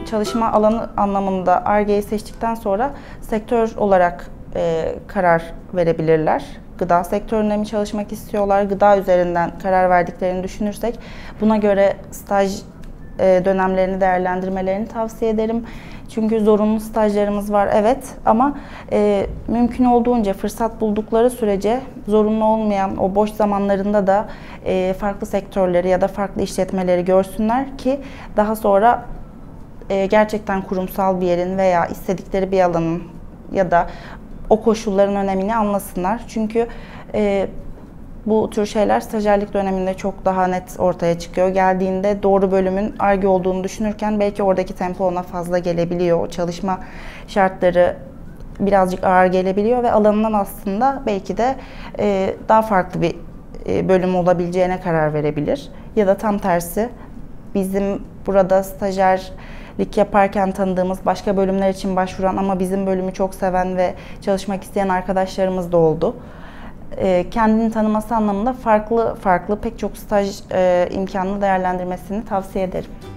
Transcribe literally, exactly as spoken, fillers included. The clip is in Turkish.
çalışma alanı anlamında Ar-Ge'yi seçtikten sonra sektör olarak e, karar verebilirler. Gıda sektöründe mi çalışmak istiyorlar? Gıda üzerinden karar verdiklerini düşünürsek buna göre staj e, dönemlerini değerlendirmelerini tavsiye ederim. Çünkü zorunlu stajlarımız var, evet, ama e, mümkün olduğunca fırsat buldukları sürece zorunlu olmayan o boş zamanlarında da e, farklı sektörleri ya da farklı işletmeleri görsünler ki daha sonra e, gerçekten kurumsal bir yerin veya istedikleri bir alanın ya da o koşulların önemini anlasınlar. Çünkü e, bu tür şeyler stajyerlik döneminde çok daha net ortaya çıkıyor. Geldiğinde doğru bölümün Ar-Ge olduğunu düşünürken belki oradaki tempo ona fazla gelebiliyor. Çalışma şartları birazcık ağır gelebiliyor ve alanından aslında belki de e, daha farklı bir e, bölüm olabileceğine karar verebilir. Ya da tam tersi, bizim burada stajyerlik yaparken tanıdığımız başka bölümler için başvuran ama bizim bölümü çok seven ve çalışmak isteyen arkadaşlarımız da oldu. Kendini tanıması anlamında farklı farklı pek çok staj imkanını değerlendirmesini tavsiye ederim.